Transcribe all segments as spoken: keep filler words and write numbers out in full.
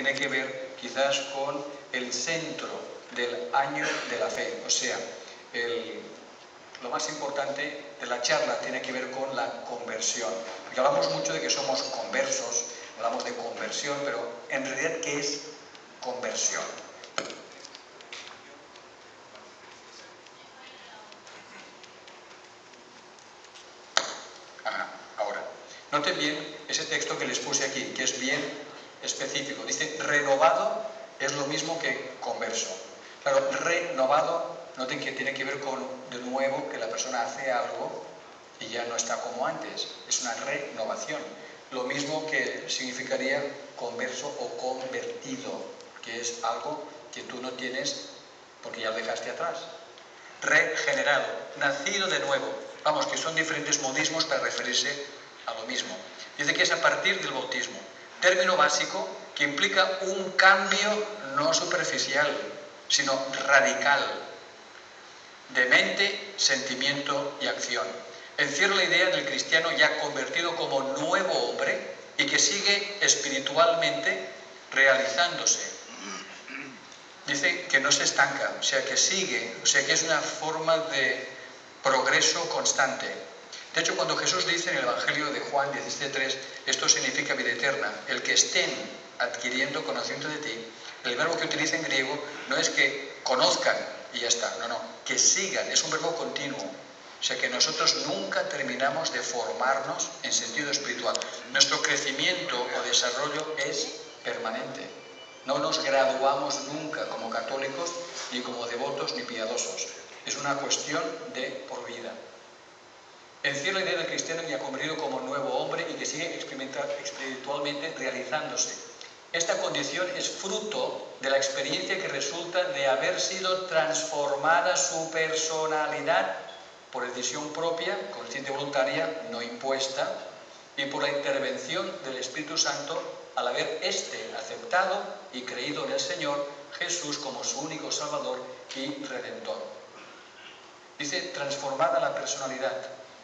tiene que ver quizás con el centro del año de la fe. O sea, el, lo más importante de la charla tiene que ver con la conversión. Porque hablamos mucho de que somos conversos, hablamos de conversión, pero en realidad, ¿qué es conversión? Ajá, ahora, noten bien ese texto que les puse aquí, que es bien específico. Dice, renovado es lo mismo que converso. Claro, renovado, noten que tiene que ver con, de nuevo, que la persona hace algo y ya no está como antes. Es una renovación. Lo mismo que significaría converso o convertido, que es algo que tú no tienes porque ya lo dejaste atrás. Regenerado, nacido de nuevo. Vamos, que son diferentes modismos para referirse a lo mismo. Dice que es a partir del bautismo. Término básico que implica un cambio no superficial, sino radical, de mente, sentimiento y acción. Encierra la idea del cristiano ya convertido como nuevo hombre y que sigue espiritualmente realizándose. Dice que no se estanca, o sea que sigue, o sea que es una forma de progreso constante. De hecho, cuando Jesús dice en el Evangelio de Juan diecisiete tres, esto significa vida eterna, el que estén adquiriendo conocimiento de ti, el verbo que utiliza en griego no es que conozcan y ya está, no, no, que sigan, es un verbo continuo. O sea que nosotros nunca terminamos de formarnos en sentido espiritual. Nuestro crecimiento o desarrollo es permanente. No nos graduamos nunca como católicos, ni como devotos, ni piadosos. Es una cuestión de por vida. Encierra la idea del cristiano ya convertido como nuevo hombre y que sigue espiritualmente realizándose. Esta condición es fruto de la experiencia que resulta de haber sido transformada su personalidad por decisión propia, consciente y voluntaria, no impuesta, y por la intervención del Espíritu Santo al haber éste aceptado y creído en el Señor Jesús como su único Salvador y Redentor. Dice, transformada la personalidad.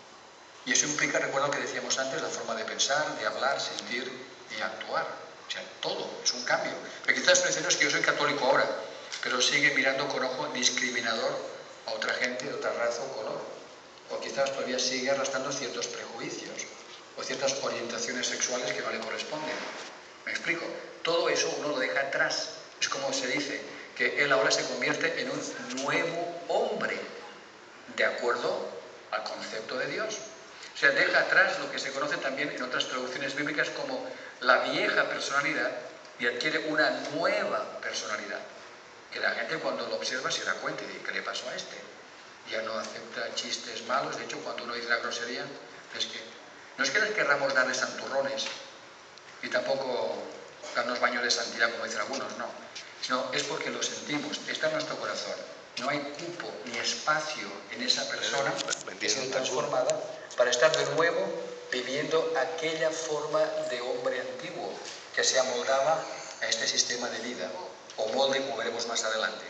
Y eso implica, recuerda lo que decíamos antes, la forma de pensar, de hablar, sentir y actuar. O sea, todo es un cambio. Pero quizás no es que yo soy católico ahora, pero sigue mirando con ojo discriminador a otra gente de otra raza o color. O quizás todavía sigue arrastrando ciertos prejuicios o ciertas orientaciones sexuales que no le corresponden. ¿Me explico? Todo eso uno lo deja atrás. Es como se dice, que él ahora se convierte en un nuevo hombre, de acuerdo al concepto de Dios. O sea, deja atrás lo que se conoce también en otras traducciones bíblicas como la vieja personalidad y adquiere una nueva personalidad. Que la gente cuando lo observa se da cuenta y dice, ¿qué le pasó a este? Ya no acepta chistes malos. De hecho, cuando uno dice la grosería, es que no es que les querramos darles santurrones y tampoco darnos baños de santidad, como dicen algunos, no. Sino es porque lo sentimos, está en nuestro corazón. No hay cupo ni espacio en esa persona que se ha transformada para estar de nuevo viviendo aquella forma de hombre antiguo que se amoldaba a este sistema de vida, o molde, como veremos más adelante.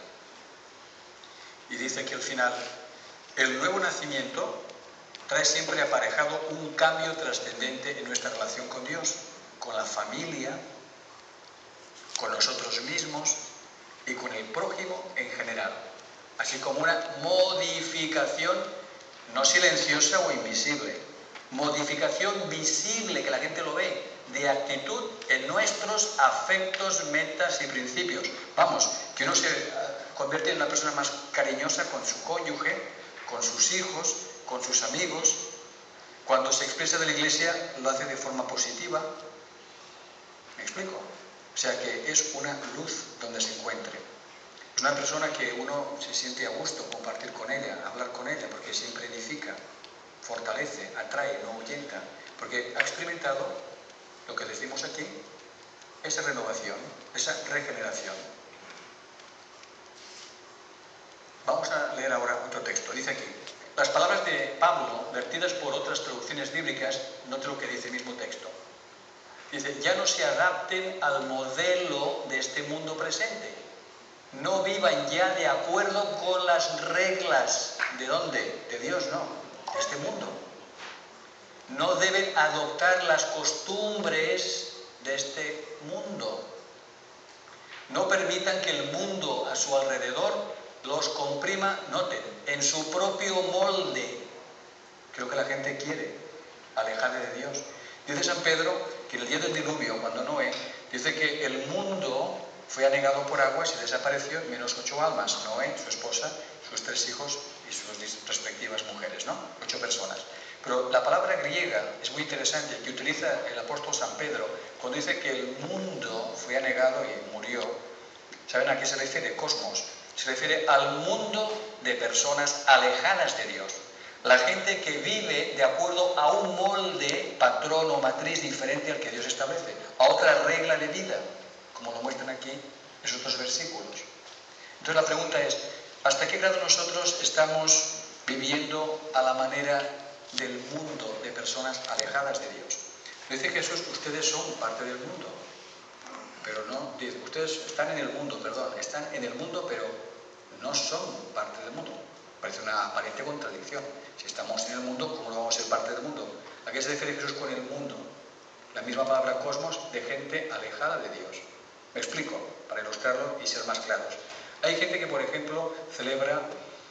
Y dice que al final, el nuevo nacimiento trae siempre aparejado un cambio trascendente en nuestra relación con Dios, con la familia, con nosotros mismos y con el prójimo en general, así como una modificación no silenciosa o invisible, modificación visible, que la gente lo ve, de actitud en nuestros afectos, metas y principios. Vamos, que uno se convierte en una persona más cariñosa con su cónyuge, con sus hijos, con sus amigos. Cuando se expresa de la iglesia lo hace de forma positiva. ¿Me explico? O sea que es una luz donde se encuentre. Es una persona que uno se siente a gusto compartir con ella, hablar con ella, porque siempre edifica, fortalece, atrae, no ahuyenta, porque ha experimentado lo que decimos aquí, esa renovación, esa regeneración. Vamos a leer ahora otro texto. Dice aquí, las palabras de Pablo, vertidas por otras traducciones bíblicas, note lo que dice el mismo texto. Dice, ya no se adapten al modelo de este mundo presente. No vivan ya de acuerdo con las reglas. ¿De dónde? De Dios, no. De este mundo. No deben adoptar las costumbres de este mundo, No permitan que el mundo a su alrededor los comprima, noten, en su propio molde. Creo que la gente quiere alejarle de Dios. Dice San Pedro que en el día del diluvio, cuando Noé, dice que el mundo fue anegado por aguas y desapareció, menos ocho almas, Noé, su esposa, sus tres hijos y sus respectivas mujeres, ¿no? Ocho personas. Pero la palabra griega es muy interesante, que utiliza el apóstol San Pedro, cuando dice que el mundo fue anegado y murió. ¿Saben a qué se refiere? Cosmos. Se refiere al mundo de personas alejadas de Dios. La gente que vive de acuerdo a un molde, patrón o matriz diferente al que Dios establece, a otra regla de vida, como lo muestran aquí esos dos versículos. Entonces la pregunta es, ¿hasta qué grado nosotros estamos viviendo a la manera del mundo de personas alejadas de Dios? Dice Jesús, ustedes son parte del mundo, pero no, dice, ustedes están en el mundo, perdón, están en el mundo, pero no son parte del mundo. Parece una aparente contradicción. Si estamos en el mundo, ¿cómo no vamos a ser parte del mundo? ¿A qué se refiere Jesús con el mundo? La misma palabra cosmos de gente alejada de Dios. Me explico, para ilustrarlo y ser más claros. Hay gente que, por ejemplo, celebra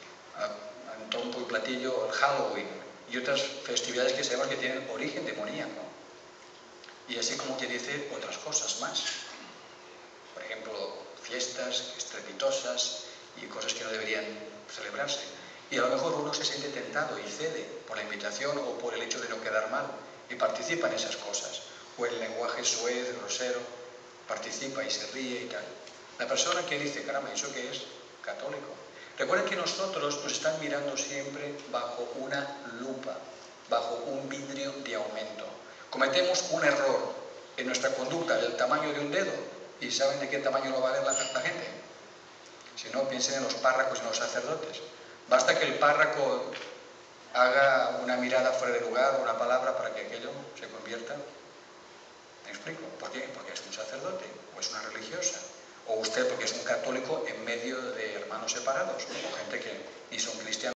en tombo y platillo el Halloween y otras festividades que sabemos que tienen origen demoníaco. Y así como que dice otras cosas más. Por ejemplo, fiestas estrepitosas y cosas que no deberían celebrarse. Y a lo mejor uno se siente tentado y cede por la invitación o por el hecho de no quedar mal y participa en esas cosas. O el lenguaje soez, grosero, participa y se ríe y tal. La persona que dice, caramba, ¿y eso qué es? Católico. Recuerden que nosotros nos están mirando siempre bajo una lupa, bajo un vidrio de aumento. Cometemos un error en nuestra conducta del tamaño de un dedo. ¿Y saben de qué tamaño lo va a ver la, la gente? Si no, piensen en los párrocos y en los sacerdotes. Basta que el párroco haga una mirada fuera de lugar o una palabra para que aquello se convierta. ¿Me explico? ¿Por qué? Porque es un sacerdote o es una religiosa. O usted porque es un católico en medio de hermanos separados o gente que ni son cristianos.